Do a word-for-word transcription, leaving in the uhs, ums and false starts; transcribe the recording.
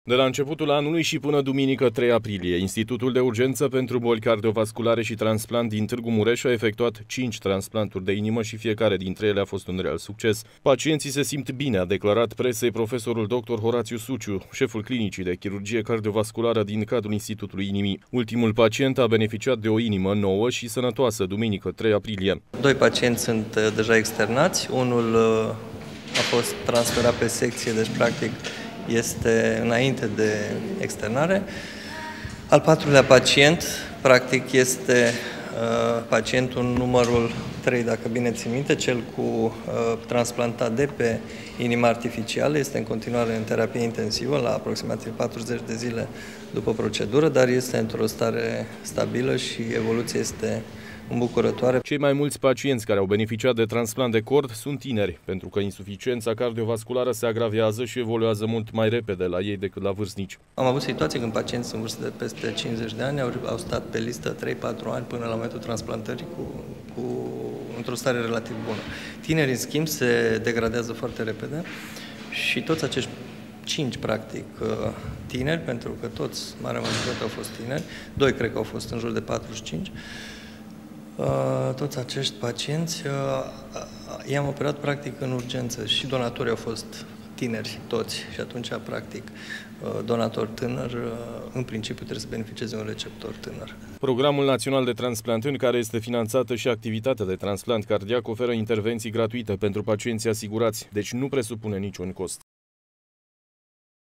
De la începutul anului și până duminică trei aprilie, Institutul de Urgență pentru Boli Cardiovasculare și Transplant din Târgu Mureș a efectuat cinci transplanturi de inimă și fiecare dintre ele a fost un real succes. Pacienții se simt bine, a declarat presei profesorul doctor Horațiu Suciu, șeful clinicii de chirurgie cardiovasculară din cadrul Institutului Inimii. Ultimul pacient a beneficiat de o inimă nouă și sănătoasă duminică trei aprilie. Doi pacienți sunt deja externați, unul a fost transferat pe secție, deci practic este înainte de externare. Al patrulea pacient, practic, este uh, pacientul numărul trei, dacă bine țin minte, cel cu uh, transplantat de pe inimă artificială. Este în continuare în terapie intensivă, la aproximativ patruzeci de zile după procedură, dar este într-o stare stabilă și evoluția este îmbucurătoare. Cei mai mulți pacienți care au beneficiat de transplant de cord sunt tineri, pentru că insuficiența cardiovasculară se agravează și evoluează mult mai repede la ei decât la vârstnici. Am avut situații când pacienți în vârstă de peste cincizeci de ani au, au stat pe listă trei patru ani până la momentul transplantării cu, cu, într-o stare relativ bună. Tinerii, în schimb, se degradează foarte repede și toți acești cinci, practic, tineri, pentru că toți, marea majoritate, au fost tineri, doi cred că au fost în jur de patruzeci și cinci, toți acești pacienți i-am operat practic în urgență și donatorii au fost tineri toți și atunci practic donator tânăr în principiu trebuie să beneficieze un receptor tânăr. Programul Național de Transplant, în care este finanțată și activitatea de transplant cardiac, oferă intervenții gratuite pentru pacienții asigurați, deci nu presupune niciun cost.